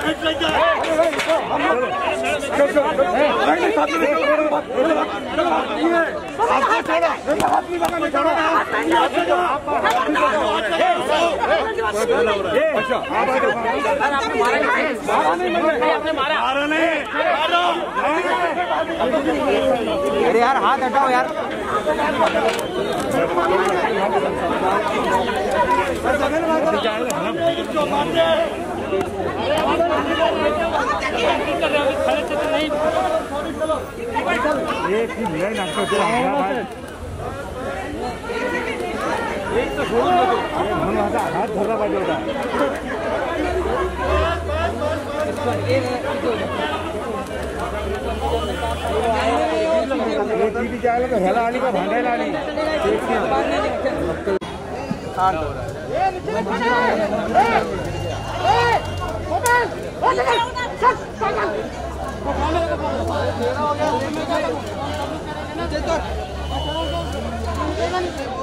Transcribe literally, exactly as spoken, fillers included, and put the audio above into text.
अरे यार हाथ हटाओ यार। एक ही मिला ही नाटक एक तो हाथ धरला पाहिजे होता। टीव्ही जायला तर ह्याला आली का भांडायला आली। Hey!